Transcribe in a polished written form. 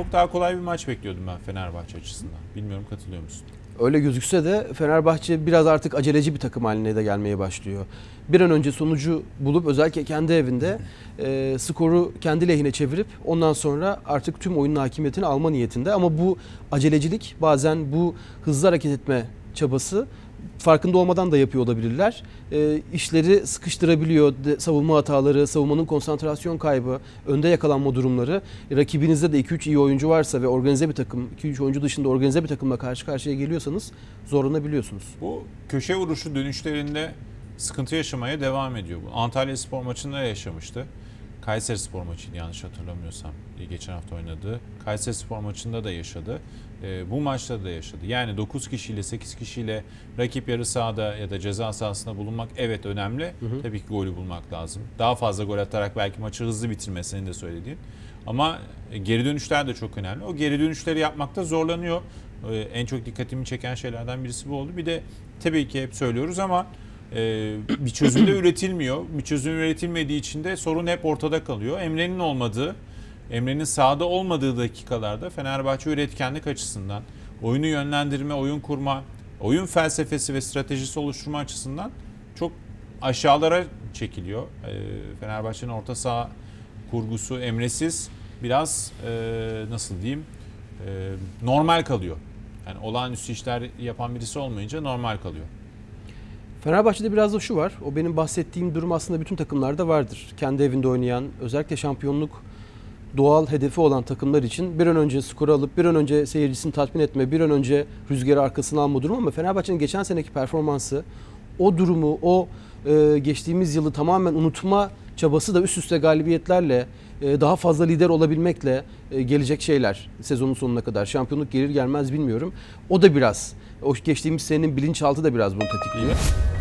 çok daha kolay bir maç bekliyordum ben Fenerbahçe açısından. Bilmiyorum, katılıyor musun? Öyle gözükse de Fenerbahçe biraz artık aceleci bir takım haline de gelmeye başlıyor. Bir an önce sonucu bulup özellikle kendi evinde skoru kendi lehine çevirip ondan sonra artık tüm oyunun hakimiyetini alma niyetinde. Ama bu acelecilik, bazen bu hızlı hareket etme çabası farkında olmadan da yapıyor olabilirler. İşleri sıkıştırabiliyor, savunma hataları, savunmanın konsantrasyon kaybı, önde yakalanma durumları. Rakibinizde de 2-3 iyi oyuncu varsa ve organize bir takım, 2-3 oyuncu dışında organize bir takımla karşı karşıya geliyorsanız zorlanabiliyorsunuz. Bu köşe vuruşu dönüşlerinde sıkıntı yaşamaya devam ediyor. Antalyaspor maçında yaşamıştı. Kayserispor maçıydı yanlış hatırlamıyorsam, geçen hafta oynadığı. Kayserispor maçında da yaşadı. Bu maçta da yaşadı. Yani 9 kişiyle 8 kişiyle rakip yarı sahada ya da ceza sahasında bulunmak evet önemli. Tabii ki golü bulmak lazım. Daha fazla gol atarak belki maçı hızlı bitirme, senin de söylediğin. Ama geri dönüşler de çok önemli. O geri dönüşleri yapmakta zorlanıyor. En çok dikkatimi çeken şeylerden birisi bu oldu. Bir de tabii ki hep söylüyoruz ama bir çözüm de üretilmiyor. Bir çözüm üretilmediği için de sorun hep ortada kalıyor. Emre'nin sahada olmadığı dakikalarda Fenerbahçe üretkenlik açısından, oyunu yönlendirme, oyun kurma, oyun felsefesi ve stratejisi oluşturma açısından çok aşağılara çekiliyor. Fenerbahçe'nin orta saha kurgusu Emre'siz biraz nasıl diyeyim, normal kalıyor. Yani olağanüstü işler yapan birisi olmayınca normal kalıyor. Fenerbahçe'de biraz da şu var. O benim bahsettiğim durum aslında bütün takımlarda vardır. Kendi evinde oynayan, özellikle şampiyonluk doğal hedefi olan takımlar için bir an önce skoru alıp bir an önce seyircisini tatmin etme, bir an önce rüzgarı arkasına alma durumu. Ama Fenerbahçe'nin geçen seneki performansı, o durumu, o geçtiğimiz yılı tamamen unutma çabası da üst üste galibiyetlerle, daha fazla lider olabilmekle gelecek şeyler sezonun sonuna kadar. Şampiyonluk gelir gelmez bilmiyorum. O da biraz, o geçtiğimiz senenin bilinçaltı da biraz bunu tetikliyor.